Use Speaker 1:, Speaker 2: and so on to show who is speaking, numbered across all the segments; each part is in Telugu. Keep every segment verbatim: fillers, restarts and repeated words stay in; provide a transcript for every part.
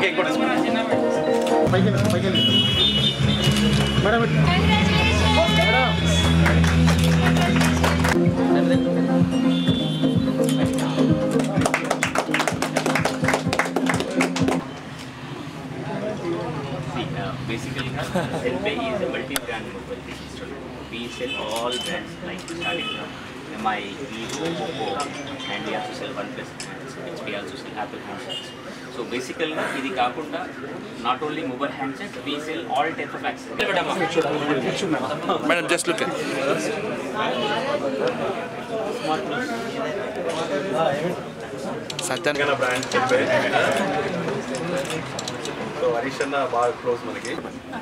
Speaker 1: ఓకే ఇంకోటి పైకి పైకి madam
Speaker 2: Basically, Cellbay is a multi-brand mobile digital. We sell all brands like starting from M I, Vivo, Oppo, and we also sell OnePlus handsets, which we also sell Apple handsets. So basically, ఇది కాకుండా not only mobile handsets, we sell all types of accessories.
Speaker 1: Madam, just look at. Satyan kana brand Cellbay. So Arishana baga close manaki.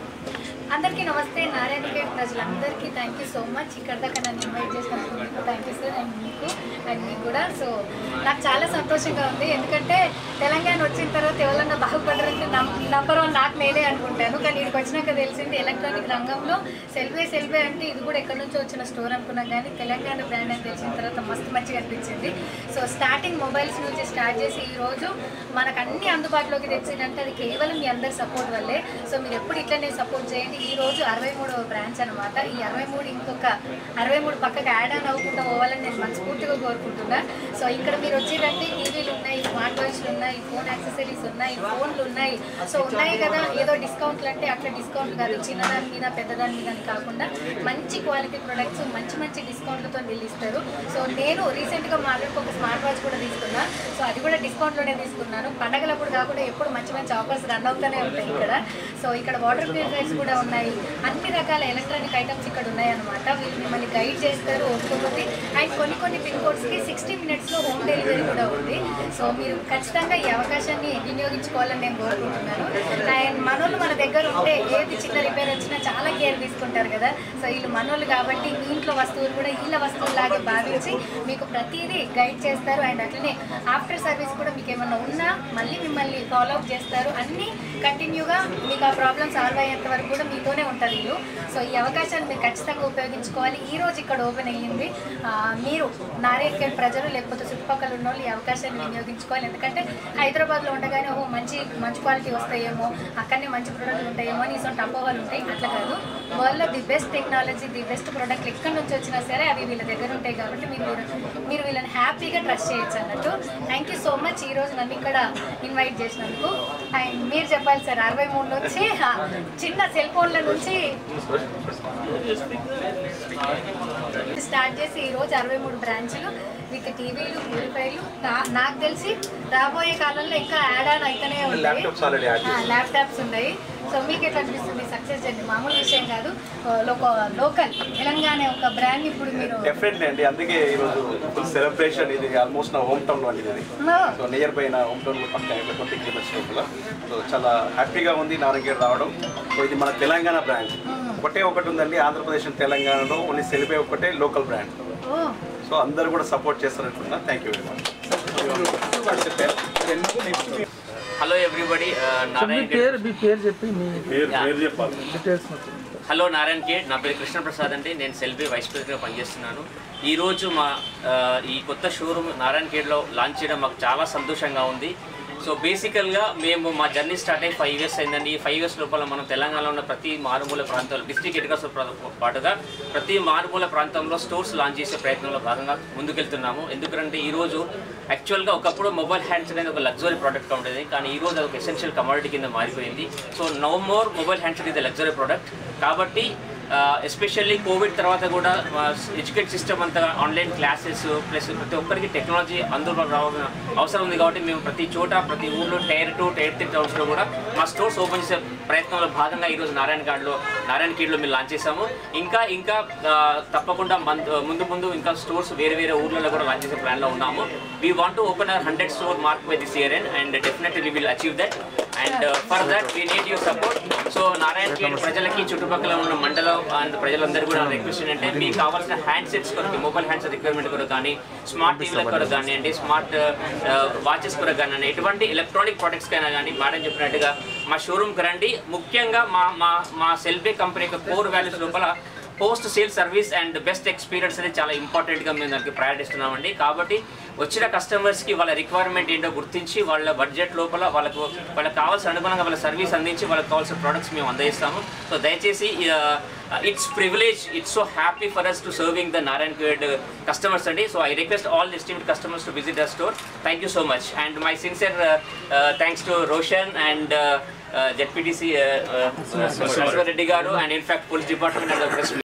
Speaker 3: అందరికీ నమస్తే. నారాయణఖేడ్ ప్రజలందరికీ థ్యాంక్ యూ సో మచ్. ఇక్కడ దాకా నన్ను ఇన్వైట్ చేసినందుకు థ్యాంక్ యూ సార్. అండ్ మీకు అండ్ మీకు కూడా. సో నాకు చాలా సంతోషంగా ఉంది, ఎందుకంటే తెలంగాణ వచ్చిన తర్వాత ఎవరన్నా బాగుపడరంటే నంబర్ వన్ నాకు నేనే అనుకుంటాను. కానీ ఇక్కడికి వచ్చినాక తెలిసింది ఎలక్ట్రానిక్ రంగంలో సెల్బే సెల్బే అంటే ఇది కూడా ఎక్కడి నుంచో వచ్చిన స్టోర్ అనుకున్నాం, కానీ తెలంగాణ బ్రాండ్ అని తెలిసిన తర్వాత మస్తు మంచిగా అనిపించింది. సో స్టార్టింగ్ మొబైల్స్ నుంచి స్టార్ట్ చేసి ఈరోజు మనకు అన్ని అందుబాటులోకి తెచ్చిందంటే అది కేవలం మీ అందరి సపోర్ట్ వల్లే. సో మీరు ఎప్పుడు ఇట్లనే సపోర్ట్ చేయండి. ఈ రోజు అరవై మూడవ బ్రాంచ్ అనమాట. ఈ అరవై మూడు ఇంకొక అరవై మూడు పక్కకు యాడ్ ఆన్ అవ్వకుండా పోవాలని నేను మనస్ఫూర్తిగా కోరుకుంటున్నా. సో ఇక్కడ మీరు వచ్చిరంటే టీవీలు ఉన్నాయి, స్మార్ట్ వాచ్లు ఉన్నాయి, ఫోన్ యాక్సెసరీస్ ఉన్నాయి, ఫోన్లు ఉన్నాయి. సో ఉన్నాయి కదా ఏదో డిస్కౌంట్లు అంటే అట్లా డిస్కౌంట్ కాదు, చిన్నదాని మీద పెద్దదాని మీద అని కాకుండా మంచి క్వాలిటీ ప్రొడక్ట్స్ మంచి మంచి డిస్కౌంట్లతో నిలుస్తారు. సో నేను రీసెంట్గా మాట్లాడుకు ఒక స్మార్ట్ వాచ్ కూడా తీసుకున్నా. సో అది కూడా డిస్కౌంట్లోనే తీసుకున్నాను. పండగలప్పుడు కాకుండా ఎప్పుడు మంచి మంచి ఆఫర్స్ రన్ అవుతూనే ఉంటాయి ఇక్కడ. సో ఇక్కడ వాటర్ ప్యూరిఫైర్స్ కూడా ఉన్నాయి, అన్ని రకాల ఎలక్ట్రానిక్ ఐటమ్స్ ఇక్కడ ఉన్నాయన్నమాట. వీళ్ళు మిమ్మల్ని గైడ్ చేస్తారు ఒక్కొక్కటి. అండ్ కొన్ని కొన్ని పిన్ కోడ్స్కి సిక్స్టీ మినిట్స్లో హోమ్ డెలివరీ కూడా ఉంది. సో మీరు ఖచ్చితంగా ఈ అవకాశాన్ని వినియోగించుకోవాలని నేను కోరుకుంటున్నాను. అండ్ మనోళ్ళు మన దగ్గర ఉంటే ఏది చిన్న రిపేర్ వచ్చినా చాలా కేర్ తీసుకుంటారు కదా. సో వీళ్ళు మనోళ్ళు కాబట్టి మీ ఇంట్లో వస్తువులు కూడా వీళ్ళ వస్తువులాగే భావించి మీకు ప్రతిదీ గైడ్ చేస్తారు. అండ్ అట్లనే ఆఫ్టర్ సర్వీస్ కూడా మీకు ఏమన్నా ఉన్నా మళ్ళీ మిమ్మల్ని ఫాలో అప్ చేస్తారు. అన్నీ కంటిన్యూగా మీకు ఆ ప్రాబ్లమ్ సాల్వ్ అయ్యేంత వరకు కూడా మీతోనే ఉంటారు వీళ్ళు. సో ఈ అవకాశాన్ని మీరు ఖచ్చితంగా ఉపయోగించుకోవాలి. ఈ రోజు ఇక్కడ ఓపెన్ అయ్యింది. మీరు నారాయణఖేడ్ ప్రజలు లేకపోతే చుట్టుపక్కల ఉన్న వాళ్ళు ఈ అవకాశాన్ని వినియోగించుకోవాలి. ఎందుకంటే హైదరాబాద్లో ఉండగానే ఓ మంచి మంచి క్వాలిటీ వస్తాయేమో, అక్కడనే మంచి ప్రోడక్ట్లు ఉంటాయేమో అని ఇసొంటి అపోహలు ఉంటాయి. అట్లా కాదు, వరల్డ్లో the best technology the best ప్రోడక్ట్లు ఎక్కడి నుంచి వచ్చినా సరే అవి వీళ్ళ దగ్గర ఉంటాయి. కాబట్టి మీరు మీరు వీళ్ళని హ్యాపీగా ట్రస్ట్ చేయొచ్చు అన్నట్టు. థ్యాంక్ యూ సో మచ్ ఈరోజు నన్ను ఇక్కడ ఇన్వైట్ చేసినందుకు. అండ్ మీరు చెప్పాలి సార్, అరవై మూడు నుంచి చిన్న సెల్ ఫోన్ల నుంచి స్టార్ట్ చేసి ఈరోజు అరవై మూడు బ్రాంచ్లు విత్ టీవీలు, ప్యూరిఫైర్లు. నాకు తెలిసి రాబోయే కాలంలో ఇంకా యాడ్ ఆన్ అయితేనే ఉంటాయి, ల్యాప్టాప్స్ ఉన్నాయి. సో మీకు ఎట్లా అనిపిస్తుంది సక్సెస్ జర్నీ? మామూలు విషయం కాదు, లోకల్ తెలంగాణ ఒక బ్రాండ్ ఇప్పుడు మీరు
Speaker 1: డెఫినెట్లీ అండి. అందుకే ఈరోజు ఫుల్ సెలబ్రేషన్. ఇది ఆల్మోస్ట్ నా హోమ్ టౌన్ వంటిది. ఇది సో నియర్ బై నా హోమ్ టౌన్ పక్కన ట్వంటీ కిలోమీటర్స్ లోపల. సో చాలా హ్యాపీగా ఉంది నారాయణఖేడ్ రావడం. సో ఇది మన తెలంగాణ బ్రాండ్. ఒకటే ఒకటి ఉందండి ఆంధ్రప్రదేశ్ తెలంగాణలో, ఓన్లీ సెల్బే ఒకటే లోకల్ బ్రాండ్. సో అందరూ కూడా సపోర్ట్ చేస్తారనుకుంటున్నా. Thank you very much.
Speaker 2: Hello everybody, hello Narayankhed. నా పేరు కృష్ణప్రసాద్ అండి. నేను సెల్బే వైస్ ప్రెసిడెంట్గా పనిచేస్తున్నాను. ఈరోజు మా ఈ కొత్త షోరూమ్ నారాయణఖేడ్లో లాంచ్ చేయడం మాకు చాలా సంతోషంగా ఉంది. సో బేసికల్గా మేము మా జర్నీ స్టార్ట్ అయ్యి ఫైవ్ ఇయర్స్ అయిందండి. ఈ ఫైవ్ ఇయర్స్ లోపల మనం తెలంగాణలో ఉన్న ప్రతి మారుమూల ప్రాంతాల్లో డిస్ట్రిక్ట్ హెడ్ క్వార్టర్స్ పాటుగా ప్రతి మారుమూల ప్రాంతంలో స్టోర్స్ లాంచ్ చేసే ప్రయత్నంలో భాగంగా ముందుకెళ్తున్నాము. ఎందుకంటే ఈరోజు యాక్చువల్గా ఒకప్పుడు మొబైల్ హ్యాండ్స్ అనేది ఒక లగ్జరీ ప్రోడక్ట్గా ఉండేది, కానీ ఈరోజు అది ఒక ఎసెన్షియల్ కమోడిటీ కింద మారిపోయింది. So no more mobile hands ఇది లగ్జరీ ప్రోడక్ట్. కాబట్టి ఎస్పెషల్లీ కోవిడ్ తర్వాత కూడా ఎడ్యుకేట్ సిస్టమ్ అంతా ఆన్లైన్ క్లాసెస్ ప్లస్ ప్రతి ఒక్కరికి టెక్నాలజీ అందులో రావాల్సిన అవసరం ఉంది. కాబట్టి మేము ప్రతి చోట ప్రతి ఊళ్ళో టైర్ టూ టైర్ త్రీ టౌన్స్లో కూడా మా స్టోర్స్ ఓపెన్ చేసే ప్రయత్నంలో భాగంగా ఈరోజు నారాయణఖేడ్లో నారాయణఖేడ్లో మేము లాంచ్ చేసాము. ఇంకా ఇంకా తప్పకుండా ముందు ముందు ఇంకా స్టోర్స్ వేరే వేరే ఊర్లలో కూడా లాంచ్ చేసే ప్లాన్లో ఉన్నాము. We want to open our hundred store mark by this year and definitely we will achieve that. And for that we need your support. So Narayankhed ప్రజలకి చుట్టుపక్కల ఉన్న మండలం అండ్ ప్రజలందరూ కూడా రిక్వెస్ట్ ఏంటంటే మీకు కావాల్సిన హ్యాండ్సెట్స్ కొరకు మొబైల్ హ్యాండ్సెట్ రిక్వైర్మెంట్ కొరకు కానీ స్మార్ట్ టీవీల కొరకు కానివ్వండి, స్మార్ట్ వాచెస్ కొరకు కానివ్వండి, ఎటువంటి ఎలక్ట్రానిక్ ప్రొడక్ట్స్ కైనా కానీ మేడం చెప్పినట్టుగా మా షోరూమ్కి రండి. ముఖ్యంగా మా మా మా సెల్బే కంపెనీ యొక్క కోర్ వాల్యూస్ లోపల post sale service and best experience అనేది చాలా ఇంపార్టెంట్గా మేము దానికి ప్రయారిటీ ఇస్తున్నామండి. కాబట్టి వచ్చిన కస్టమర్స్కి వాళ్ళ రిక్వైర్మెంట్ ఏంటో గుర్తించి వాళ్ళ బడ్జెట్ లోపల వాళ్ళకు వాళ్ళకి కావాల్సిన అనుగుణంగా వాళ్ళ సర్వీస్ అందించి వాళ్ళకి కావాల్సిన ప్రోడక్ట్స్ మేము అందజేస్తాము. సో దయచేసి it's privilege, it's so happy for us to serving the Narayankhed customers అండి. So I request all esteemed customers to visit our store. Thank you so much, and my sincere uh, uh, thanks to Roshan and uh, uh, Z P D C uh, uh, Reddy garu, and in fact police department and the press.